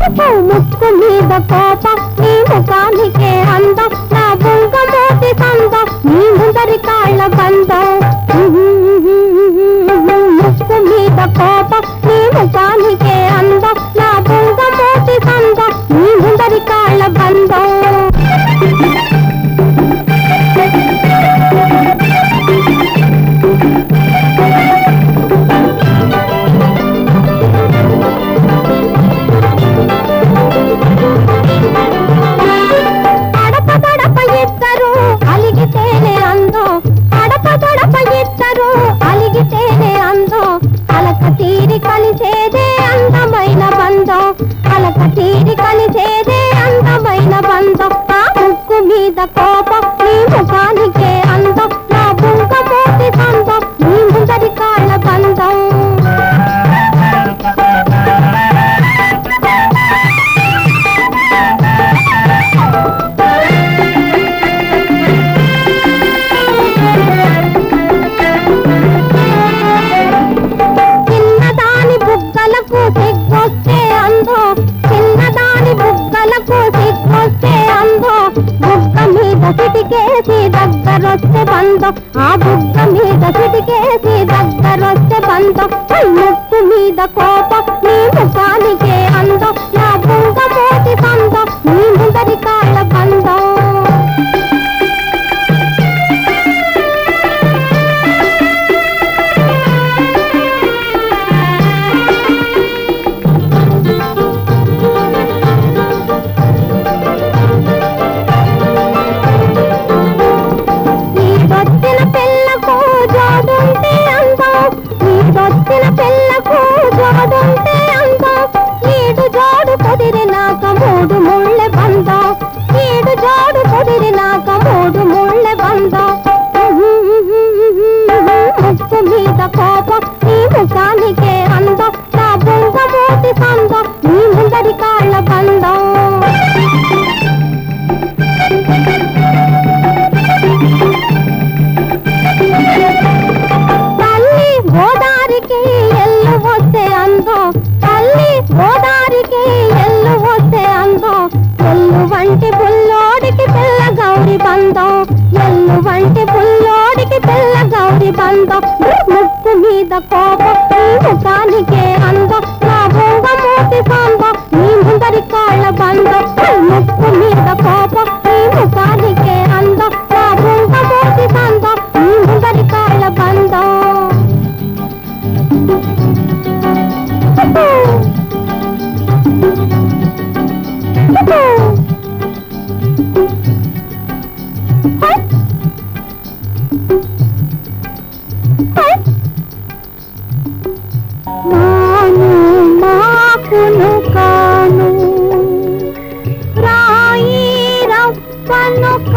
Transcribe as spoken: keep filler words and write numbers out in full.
ముక్కు మీద కోపం నీ ముఖానికే అందం నా బొంగమోటి సందం నీ ముందరి కాళ్ళ బంధం ముక్కు మీద కోపం నీ ముఖానికే అందం నా బొంగమోటి సందం నీ ముందరి కాళ్ళ బంధం తీరి కలిసేదే అందమైన బంధం అలక తీరి కలిసేదే అందమైన బంధం ఆ ముక్కు మీద కోపం నీ ముఖానికే అందం నా బుంగమోటి సందం నీ ముందరి కాళ్ళ బంధం సిగ్గొస్తే అందో చిన్నదాని బుగ్గలకు సిగ్గొస్తే అందో బుగ్గ మీద సిటికేసి దగ్గరొస్తే బంధం ఆ బుగ్గ మీద సిటికేసి దగ్గరొస్తే బంధం ముక్కు మీద కోపం నీ ముఖానికే అందం నా బుంగమోటి సందం నీ ముందరి కాళ్ళ బంధం వచ్చిన పిల్లకు జోడుంటే అందం ఈడు జోడు కుదిరినాక మూడు ముళ్ళె బంధం ఈడు జోడు కుదిరినాక మూడు ముళ్ళె బంధం ముక్కు మీద కోపం నీ ముఖానికే అందం నా బొంగమోటి సందం నీ ముందరి కాళ్ళ బంధం గోదారికి ఎల్లు వస్తే అందం తల్లి గోదారికి ఎల్లు వస్తే అందం ఎల్లు వంటి పుల్లోడికి పిల్ల గౌరి బంధం ఎల్లు వంటి పుల్లోడికి పిల్ల గౌరి బంధం ముక్కు మీద కోపం నీ ముఖానికే అందం నా బొంగమోటి సందం నీ ముందరి కాళ్ళ బంధం ముక్కు మీద కోపం నీ ముఖానికే అందం నా బొంగమోటి సందం నీ ముందరి కాళ్ళ బంధం నాను మాకును కాను రాయి రప్పను